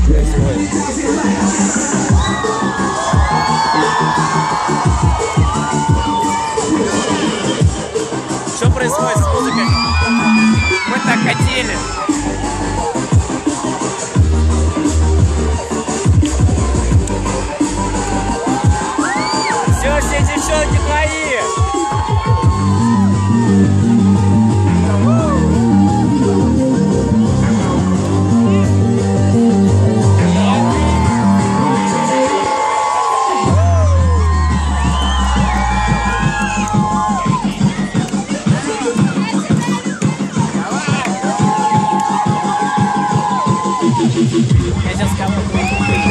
происходит? Что происходит с музыкой? Мы так хотели. Все девчонки твои. Я сейчас кого-то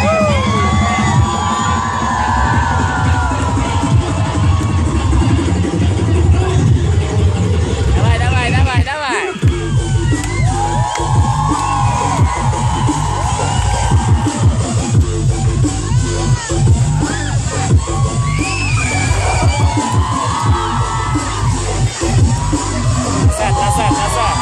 давай. Назад.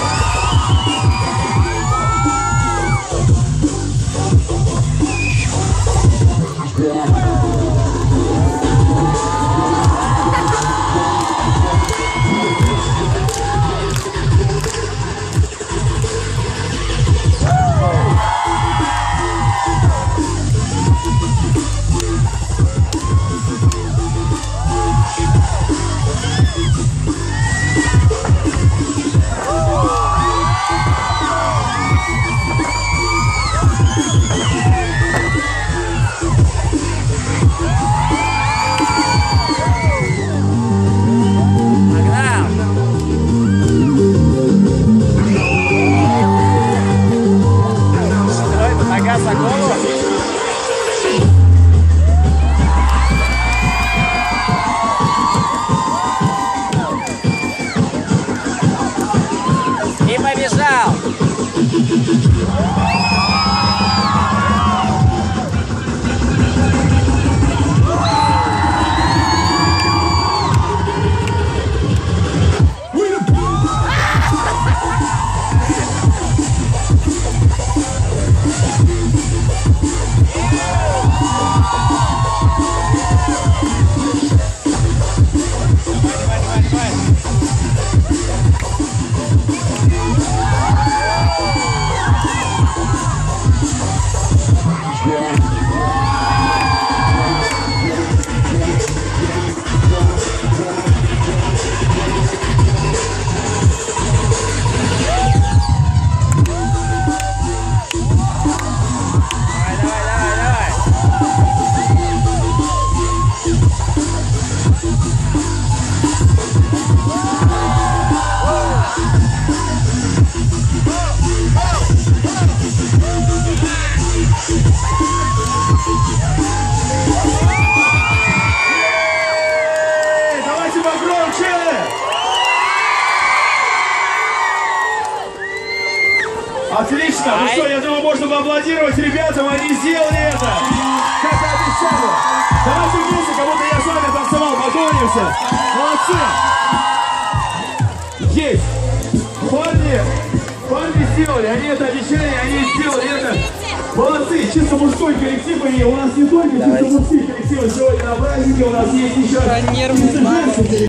За голову. И побежал. Давайте погромче! Отлично! Ну что, я думаю, можно поаплодировать ребятам, они сделали это! Как и обещали! Давайте вместе, как будто я с вами танцевал, поклонимся! Молодцы! Есть! Парни сделали, они это обещали, они сделали это! Молодцы! Чисто мужской коллектив, и у нас не только чисто мужские коллективы сегодня на празднике, у нас есть еще...